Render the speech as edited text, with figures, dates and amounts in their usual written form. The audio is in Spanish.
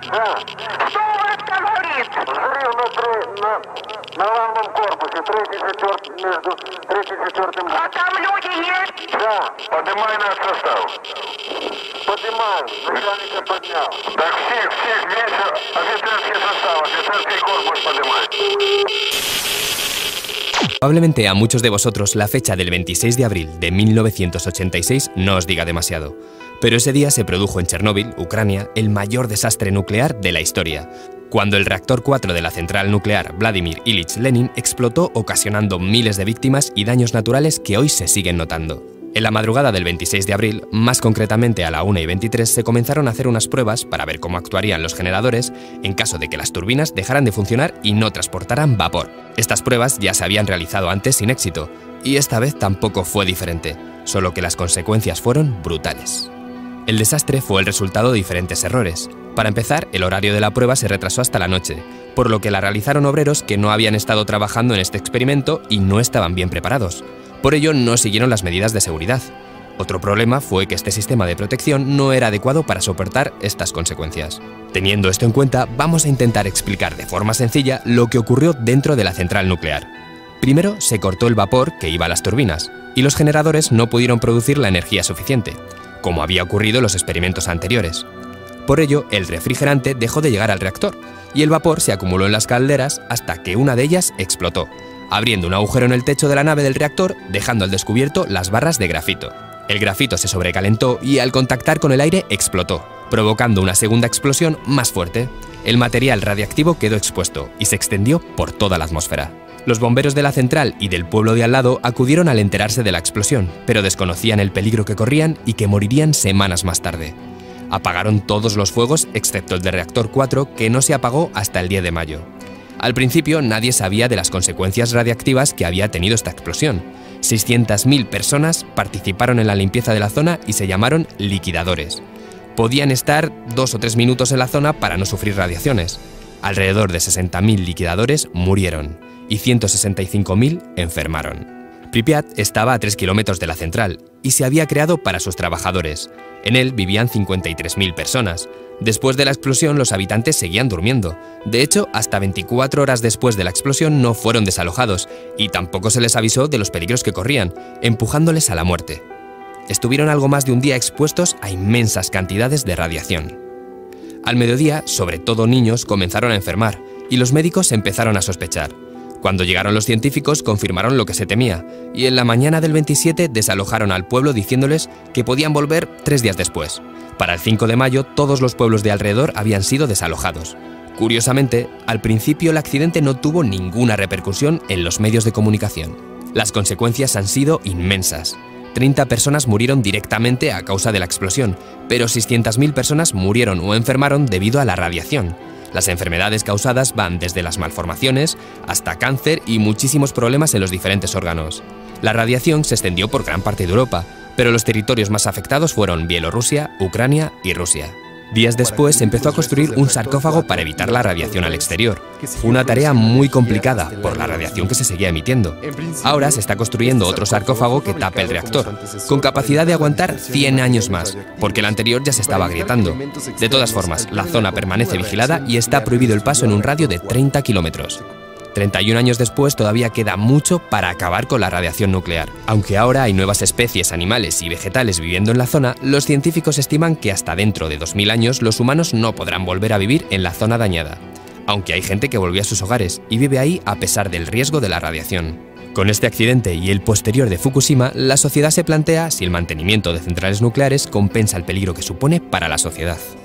Да. Что у вас там горит? Взрыв на главном корпусе, между третьим и четвертым. А там люди есть? Да. Поднимай наш состав. Поднимаю. Начальника поднял. Так всех, весь офицерский состав, офицерский корпус поднимай. Probablemente a muchos de vosotros la fecha del 26 de abril de 1986 no os diga demasiado, pero ese día se produjo en Chernóbil, Ucrania, el mayor desastre nuclear de la historia, cuando el reactor 4 de la central nuclear Vladimir Ilich Lenin explotó ocasionando miles de víctimas y daños naturales que hoy se siguen notando. En la madrugada del 26 de abril, más concretamente a la 1:23, se comenzaron a hacer unas pruebas para ver cómo actuarían los generadores en caso de que las turbinas dejaran de funcionar y no transportaran vapor. Estas pruebas ya se habían realizado antes sin éxito, y esta vez tampoco fue diferente, solo que las consecuencias fueron brutales. El desastre fue el resultado de diferentes errores. Para empezar, el horario de la prueba se retrasó hasta la noche, por lo que la realizaron obreros que no habían estado trabajando en este experimento y no estaban bien preparados. Por ello, no siguieron las medidas de seguridad. Otro problema fue que este sistema de protección no era adecuado para soportar estas consecuencias. Teniendo esto en cuenta, vamos a intentar explicar de forma sencilla lo que ocurrió dentro de la central nuclear. Primero, se cortó el vapor que iba a las turbinas, y los generadores no pudieron producir la energía suficiente, como había ocurrido en los experimentos anteriores. Por ello, el refrigerante dejó de llegar al reactor, y el vapor se acumuló en las calderas hasta que una de ellas explotó, abriendo un agujero en el techo de la nave del reactor, dejando al descubierto las barras de grafito. El grafito se sobrecalentó y al contactar con el aire explotó, provocando una segunda explosión más fuerte. El material radiactivo quedó expuesto y se extendió por toda la atmósfera. Los bomberos de la central y del pueblo de al lado acudieron al enterarse de la explosión, pero desconocían el peligro que corrían y que morirían semanas más tarde. Apagaron todos los fuegos excepto el del reactor 4, que no se apagó hasta el 10 de mayo. Al principio nadie sabía de las consecuencias radiactivas que había tenido esta explosión. 600.000 personas participaron en la limpieza de la zona y se llamaron liquidadores. Podían estar 2 o 3 minutos en la zona para no sufrir radiaciones. Alrededor de 60.000 liquidadores murieron y 165.000 enfermaron. Pripyat estaba a 3 kilómetros de la central y se había creado para sus trabajadores. En él vivían 53.000 personas. Después de la explosión, los habitantes seguían durmiendo. De hecho, hasta 24 horas después de la explosión no fueron desalojados y tampoco se les avisó de los peligros que corrían, empujándoles a la muerte. Estuvieron algo más de un día expuestos a inmensas cantidades de radiación. Al mediodía, sobre todo niños, comenzaron a enfermar y los médicos empezaron a sospechar. Cuando llegaron los científicos, confirmaron lo que se temía y en la mañana del 27 desalojaron al pueblo diciéndoles que podían volver 3 días después. Para el 5 de mayo, todos los pueblos de alrededor habían sido desalojados. Curiosamente, al principio el accidente no tuvo ninguna repercusión en los medios de comunicación. Las consecuencias han sido inmensas. 30 personas murieron directamente a causa de la explosión, pero 600.000 personas murieron o enfermaron debido a la radiación. Las enfermedades causadas van desde las malformaciones hasta cáncer y muchísimos problemas en los diferentes órganos. La radiación se extendió por gran parte de Europa, pero los territorios más afectados fueron Bielorrusia, Ucrania y Rusia. Días después se empezó a construir un sarcófago para evitar la radiación al exterior. Fue una tarea muy complicada por la radiación que se seguía emitiendo. Ahora se está construyendo otro sarcófago que tape el reactor, con capacidad de aguantar 100 años más, porque el anterior ya se estaba agrietando. De todas formas, la zona permanece vigilada y está prohibido el paso en un radio de 30 kilómetros. 31 años después todavía queda mucho para acabar con la radiación nuclear. Aunque ahora hay nuevas especies animales y vegetales viviendo en la zona, los científicos estiman que hasta dentro de 2000 años los humanos no podrán volver a vivir en la zona dañada. Aunque hay gente que volvió a sus hogares y vive ahí a pesar del riesgo de la radiación. Con este accidente y el posterior de Fukushima, la sociedad se plantea si el mantenimiento de centrales nucleares compensa el peligro que supone para la sociedad.